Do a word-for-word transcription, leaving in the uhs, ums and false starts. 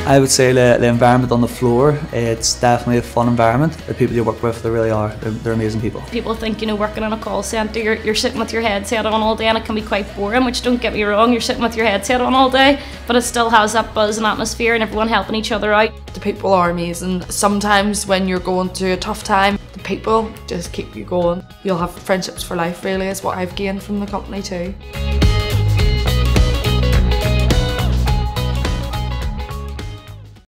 I would say the, the environment on the floor, it's definitely a fun environment. The people you work with, they really are. They're, they're amazing people. People think, you know, working in a call centre, you're, you're sitting with your headset on all day and it can be quite boring, which don't get me wrong, you're sitting with your headset on all day, but it still has that buzz and atmosphere and everyone helping each other out. The people are amazing. Sometimes when you're going through a tough time, the people just keep you going. You'll have friendships for life really is what I've gained from the company too.